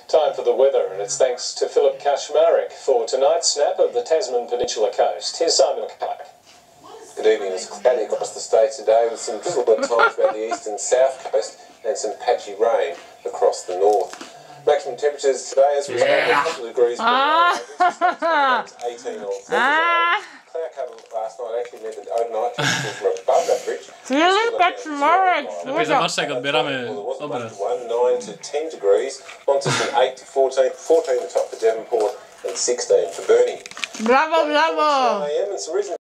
Time for the weather, and it's thanks to Philip Kashmarek for tonight's snap of the Tasman Peninsula coast. Here's Simon Clark. Good evening. It's cloudy across the state today with some drizzle at times about the east and south coast and some patchy rain across the north. Maximum temperatures today as we stand a couple of degrees below 18 on Thursday. Cloud cover last night actually meant that overnight temperatures were above average. Filip Kashmarek! Well, there was 9 to 10 degrees, Launceston 8 to 14, 14 the top for Devonport and 16 for Burnie. Brawo, brawo! AM and some reason